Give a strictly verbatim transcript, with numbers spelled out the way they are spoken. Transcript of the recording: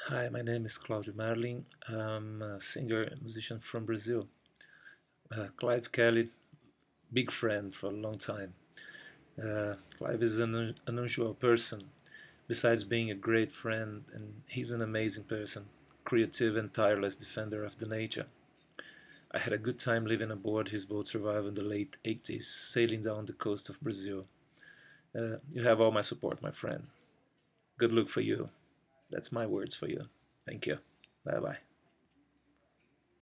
Hi, my name is Claudio Merlin. I'm a singer and musician from Brazil. Uh, Clive Kelly, big friend for a long time. Uh, Clive is an un- unusual person. Besides being a great friend, and he's an amazing person, creative and tireless defender of the nature. I had a good time living aboard his boat survival in the late eighties, sailing down the coast of Brazil. Uh, you have all my support, my friend. Good luck for you. That's my words for you. Thank you. Bye bye.